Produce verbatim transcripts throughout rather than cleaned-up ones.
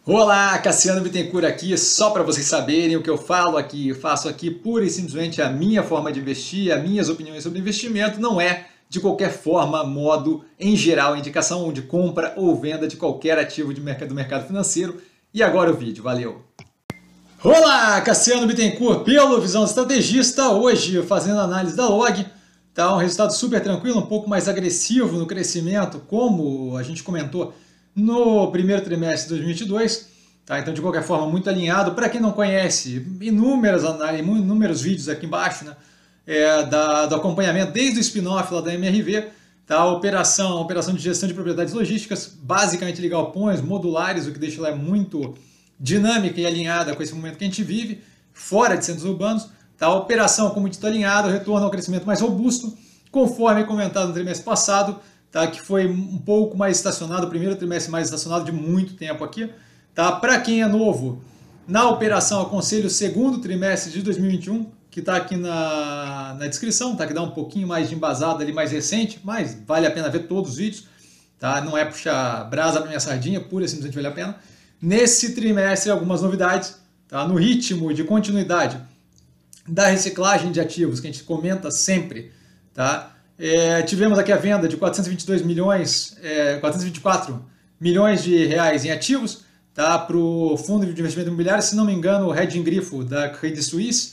Olá, Cassiano Bittencourt aqui, só para vocês saberem o que eu falo aqui, faço aqui pura e simplesmente a minha forma de investir, as minhas opiniões sobre investimento, não é de qualquer forma, modo, em geral, indicação de compra ou venda de qualquer ativo de mercado, do mercado financeiro. E agora o vídeo, valeu! Olá, Cassiano Bittencourt, pelo Visão Estrategista, hoje fazendo análise da Log, tá um resultado super tranquilo, um pouco mais agressivo no crescimento, como a gente comentou no primeiro trimestre de dois mil e vinte e dois, tá? Então de qualquer forma muito alinhado. Para quem não conhece, inúmeras análises, inúmeros vídeos aqui embaixo, né? É, da, do acompanhamento desde o spin-off lá da M R V, tá? A operação, a operação de gestão de propriedades logísticas, basicamente ligar galpões modulares, o que deixa ela muito dinâmica e alinhada com esse momento que a gente vive, fora de centros urbanos. Tá? A operação, como dito, alinhada, retorna ao crescimento mais robusto, conforme comentado no trimestre passado, tá? Que foi um pouco mais estacionado, o primeiro trimestre mais estacionado de muito tempo aqui. Tá? Para quem é novo, na operação aconselho o segundo trimestre de dois mil e vinte e um, que está aqui na, na descrição, tá? Que dá um pouquinho mais de embasada ali, mais recente, mas vale a pena ver todos os vídeos. Tá? Não é puxar brasa para minha sardinha, pura e simplesmente vale a pena. Nesse trimestre, algumas novidades, tá? No ritmo de continuidade da reciclagem de ativos, que a gente comenta sempre, tá? É, tivemos aqui a venda de quatrocentos e vinte e dois milhões, é, quatrocentos e vinte e quatro milhões de reais em ativos, tá? Para o fundo de investimento imobiliário, se não me engano, o hedging grifo da Credit Suisse.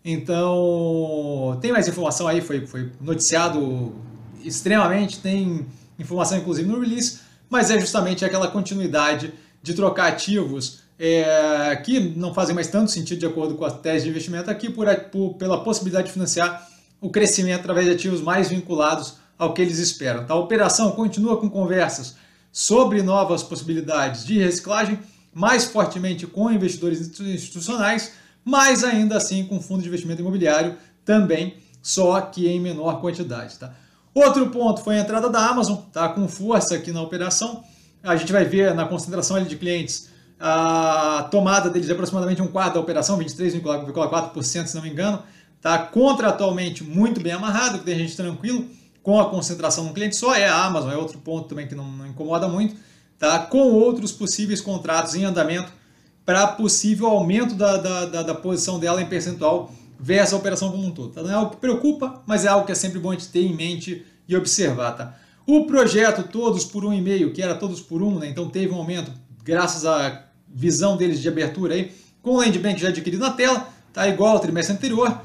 Então, tem mais informação aí, foi, foi noticiado extremamente, tem informação inclusive no release, mas é justamente aquela continuidade de trocar ativos é, que não fazem mais tanto sentido de acordo com a tese de investimento aqui, por, por, pela possibilidade de financiar o crescimento através de ativos mais vinculados ao que eles esperam. Tá? A operação continua com conversas sobre novas possibilidades de reciclagem, mais fortemente com investidores institucionais, mas ainda assim com fundo de investimento imobiliário também, só que em menor quantidade. Tá? Outro ponto foi a entrada da Amazon, tá? Com força aqui na operação. A gente vai ver na concentração ali de clientes a tomada deles de aproximadamente um quarto da operação, vinte e três vírgula quatro por cento se não me engano. Tá? Contratualmente muito bem amarrado, que tem gente tranquilo, com a concentração no cliente só, é a Amazon, é outro ponto também que não, não incomoda muito, tá? Com outros possíveis contratos em andamento para possível aumento da, da, da, da posição dela em percentual versus a operação como um todo. Tá? Não é algo que preocupa, mas é algo que é sempre bom a gente ter em mente e observar. Tá? O projeto Todos por um e meio, que era Todos por um, né? Então teve um aumento graças à visão deles de abertura aí, com o Land Bank já adquirido na tela, tá? Igual ao trimestre anterior.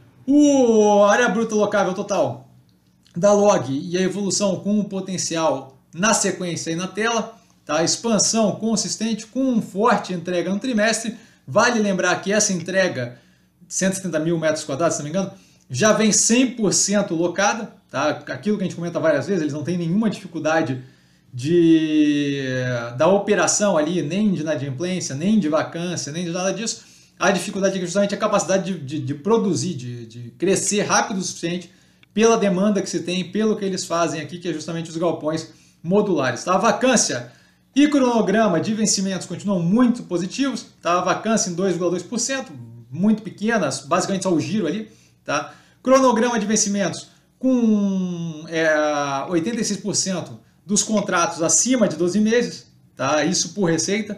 O área bruta locável total da Log e a evolução com o potencial na sequência aí na tela, tá? Expansão consistente com forte entrega no trimestre. Vale lembrar que essa entrega, cento e setenta mil metros quadrados, se não me engano, já vem cem por cento locada, tá? Aquilo que a gente comenta várias vezes, eles não têm nenhuma dificuldade de, da operação ali, nem de inadimplência, nem de vacância, nem de nada disso. A dificuldade é justamente a capacidade de, de, de produzir, de, de crescer rápido o suficiente pela demanda que se tem, pelo que eles fazem aqui, que é justamente os galpões modulares. Tá? A vacância e cronograma de vencimentos continuam muito positivos. Tá? A vacância em dois vírgula dois por cento, muito pequenas, basicamente só o giro ali. Tá? Cronograma de vencimentos com é, oitenta e seis por cento dos contratos acima de doze meses. Tá? Isso por receita.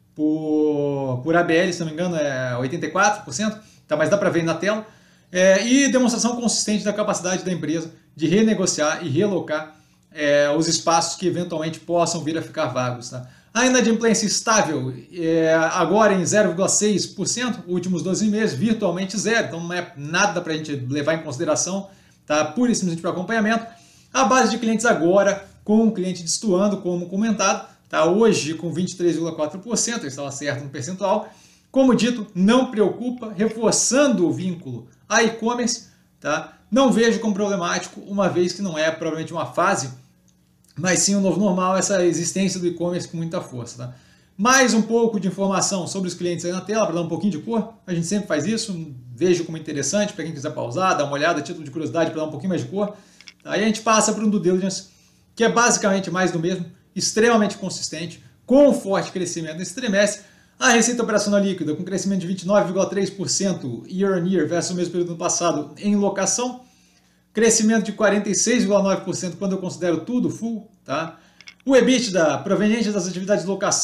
Por, por A B L, se não me engano, é oitenta e quatro por cento, tá? Mas dá para ver na tela. É, e demonstração consistente da capacidade da empresa de renegociar e relocar é, os espaços que eventualmente possam vir a ficar vagos. Tá? A inadimplência estável, é, agora em zero vírgula seis por cento, últimos doze meses, virtualmente zero, então não é nada para a gente levar em consideração, tá? Pura e simplesmente para acompanhamento. A base de clientes agora, com o cliente destoando, como comentado, tá? Hoje com vinte e três vírgula quatro por cento, eu estava certo no percentual. Como dito, não preocupa, reforçando o vínculo a e-commerce, tá? Não vejo como problemático, uma vez que não é provavelmente uma fase, mas sim um novo normal, essa existência do e-commerce com muita força. Tá? Mais um pouco de informação sobre os clientes aí na tela, para dar um pouquinho de cor, a gente sempre faz isso, vejo como interessante, para quem quiser pausar, dar uma olhada, título de curiosidade, para dar um pouquinho mais de cor. Tá? Aí a gente passa para um due diligence, que é basicamente mais do mesmo, extremamente consistente, com forte crescimento nesse trimestre. A receita operacional líquida com crescimento de vinte e nove vírgula três por cento year on year versus o mesmo período do ano passado em locação. Crescimento de quarenta e seis vírgula nove por cento quando eu considero tudo full. Tá? O EBITDA proveniente das atividades de locação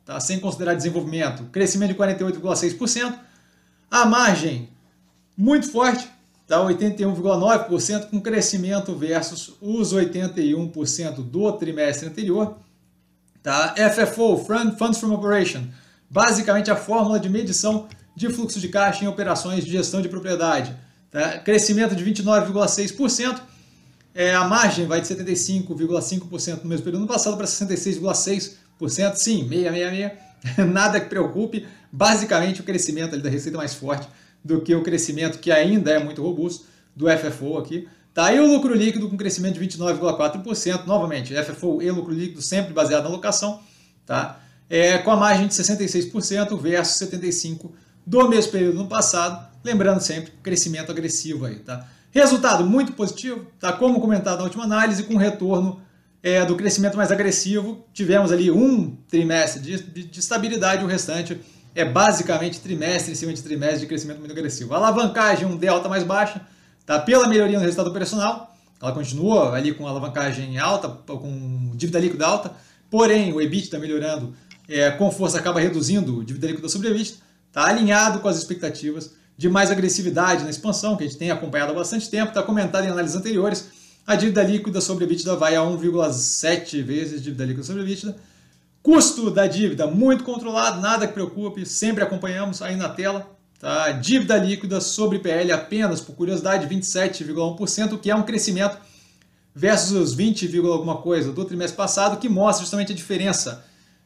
tá? Sem considerar desenvolvimento, crescimento de quarenta e oito vírgula seis por cento. A margem, muito forte, tá? oitenta e um vírgula nove por cento, com crescimento versus os oitenta e um por cento do trimestre anterior. Tá? F F O, Funds from Operation, basicamente a fórmula de medição de fluxo de caixa em operações de gestão de propriedade. Tá? Crescimento de vinte e nove vírgula seis por cento. É, a margem vai de setenta e cinco vírgula cinco por cento no mesmo período do passado para sessenta e seis vírgula seis por cento. Sim, seis vírgula sessenta e seis. Nada que preocupe. Basicamente o crescimento ali da receita mais forte do que o crescimento, que ainda é muito robusto, do F F O aqui. Tá? E o lucro líquido com crescimento de vinte e nove vírgula quatro por cento. Novamente, F F O e lucro líquido sempre baseado na alocação. Tá? É, com a margem de sessenta e seis por cento versus setenta e cinco por cento do mesmo período no passado. Lembrando sempre, crescimento agressivo aí. Tá? Resultado muito positivo, tá? Como comentado na última análise, com retorno é, do crescimento mais agressivo. Tivemos ali um trimestre de, de, de estabilidade, o restante é basicamente trimestre em cima de trimestre de crescimento muito agressivo. A alavancagem, um delta mais baixa, tá? Pela melhoria no resultado operacional, ela continua ali com alavancagem alta, com dívida líquida alta, porém o EBITDA está melhorando, é, com força acaba reduzindo dívida líquida sobre EBITDA, tá? Alinhado com as expectativas de mais agressividade na expansão, que a gente tem acompanhado há bastante tempo, está comentado em análises anteriores. A dívida líquida sobre EBITDA vai a um vírgula sete vezes dívida líquida sobre EBITDA. Custo da dívida muito controlado, nada que preocupe, sempre acompanhamos aí na tela. Tá? Dívida líquida sobre P L apenas, por curiosidade, vinte e sete vírgula um por cento, que é um crescimento versus os vinte, alguma coisa do trimestre passado, que mostra justamente a diferença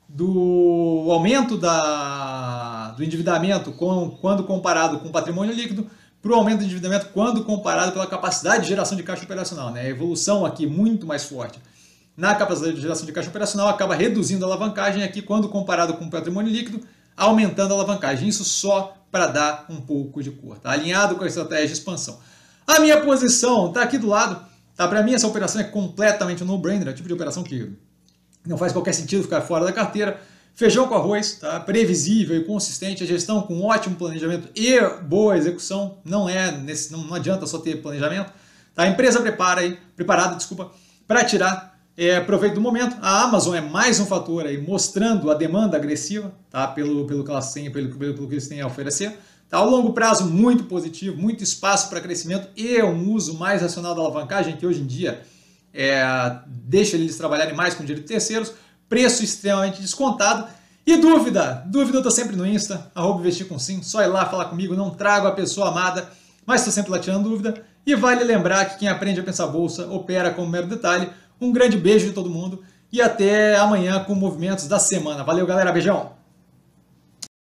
do aumento da, do endividamento com, quando comparado com o patrimônio líquido para o aumento do endividamento quando comparado pela capacidade de geração de caixa operacional. Né? A evolução aqui muito mais forte na capacidade de geração de caixa operacional acaba reduzindo a alavancagem aqui quando comparado com o patrimônio líquido, aumentando a alavancagem. Isso só para dar um pouco de cor, tá? Alinhado com a estratégia de expansão. A minha posição está aqui do lado. Tá? Para mim essa operação é completamente um no-brainer, é o tipo de operação que não faz qualquer sentido ficar fora da carteira. Feijão com arroz, tá? Previsível e consistente, a gestão com ótimo planejamento e boa execução. Não é nesse, não, não adianta só ter planejamento. Tá? A empresa prepara aí, preparada, desculpa, para tirar é, proveito do momento. A Amazon é mais um fator aí, mostrando a demanda agressiva, tá? pelo, pelo, que elas têm, pelo, pelo, pelo que eles têm a oferecer. Tá? Ao longo prazo, muito positivo, muito espaço para crescimento e um uso mais racional da alavancagem, que hoje em dia é, deixa eles trabalharem mais com dinheiro de terceiros. Preço extremamente descontado. E dúvida? Dúvida eu estou sempre no Insta, arroba investir com sim, só ir lá falar comigo, não trago a pessoa amada, mas estou sempre lá tirando dúvida. E vale lembrar que quem aprende a pensar bolsa opera com um mero detalhe. Um grande beijo de todo mundo e até amanhã com movimentos da semana. Valeu, galera, beijão!